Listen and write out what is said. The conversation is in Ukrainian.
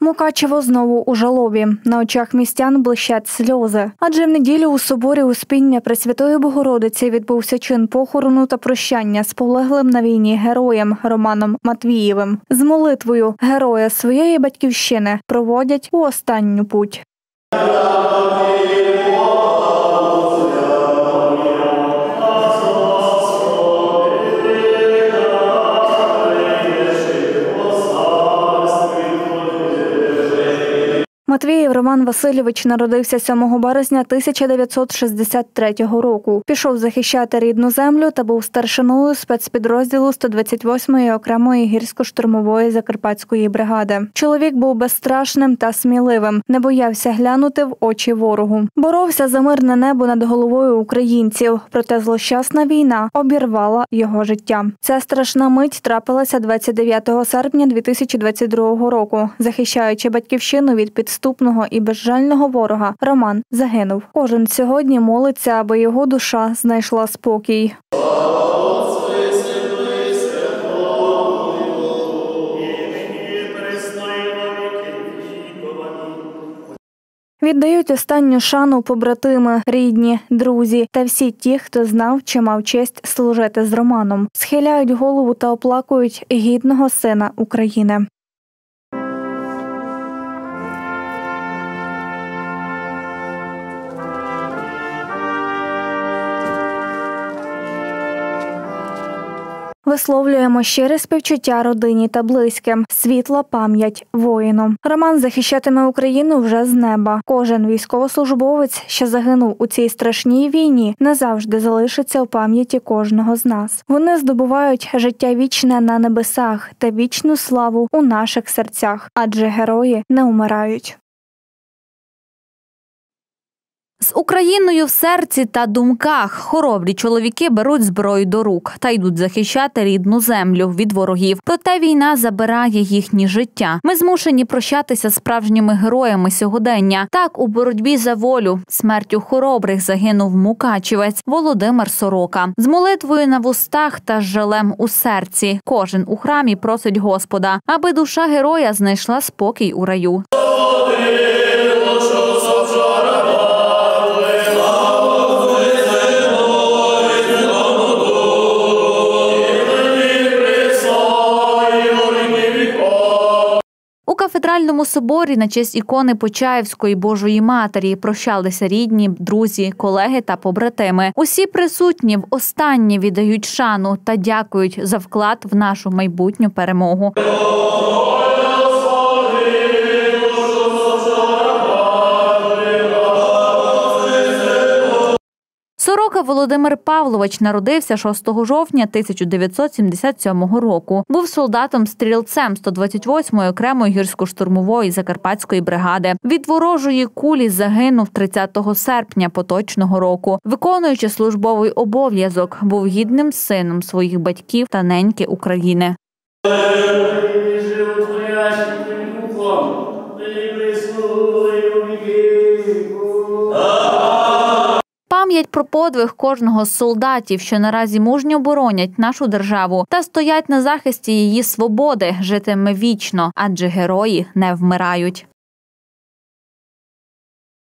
Мукачево знову у жалобі. На очах містян блищать сльози. Адже в неділю у соборі Успіння Пресвятої Богородиці відбувся чин похорону та прощання з полеглим на війні героєм Романом Матвієвим. З молитвою героя своєї батьківщини проводять у останню путь. Матвієв Роман Васильович народився 7 березня 1963 року. Пішов захищати рідну землю та був старшиною спецпідрозділу 128-ї окремої гірсько-штурмової Закарпатської бригади. Чоловік був безстрашним та сміливим, не боявся глянути в очі ворогу. Боровся за мирне небо над головою українців, проте злощасна війна обірвала його життя. Ця страшна мить трапилася 29 серпня 2022 року. Захищаючи батьківщину від підступного і безжального ворога, Роман загинув. Кожен сьогодні молиться, аби його душа знайшла спокій. Віддають останню шану побратими, рідні, друзі та всі ті, хто знав чи мав честь служити з Романом. Схиляють голову та оплакують гідного сина України. Висловлюємо щире співчуття родині та близьким. Світла пам'ять воїну. Роман захищатиме Україну вже з неба. Кожен військовослужбовець, що загинув у цій страшній війні, назавжди залишиться у пам'яті кожного з нас. Вони здобувають життя вічне на небесах та вічну славу у наших серцях, адже герої не умирають. З Україною в серці та думках хоробрі чоловіки беруть зброю до рук та йдуть захищати рідну землю від ворогів. Проте війна забирає їхні життя. Ми змушені прощатися з справжніми героями сьогодення. Так, у боротьбі за волю смертю хоробрих загинув мукачівець Володимир Сорока. З молитвою на вустах та з жалем у серці кожен у храмі просить Господа, аби душа героя знайшла спокій у раю. У кафедральному соборі на честь ікони Почаївської Божої Матері прощалися рідні, друзі, колеги та побратими. Усі присутні востаннє віддають шану та дякують за вклад в нашу майбутню перемогу. Сорока Володимир Павлович народився 6 жовтня 1977 року. Був солдатом-стрільцем 128-ї окремої гірсько-штурмової Закарпатської бригади. Від ворожої кулі загинув 30 серпня поточного року. Виконуючи службовий обов'язок, був гідним сином своїх батьків та неньки України. Пам'ять про подвиг кожного з солдатів, що наразі мужньо боронять нашу державу та стоять на захисті її свободи, житиме вічно, адже герої не вмирають.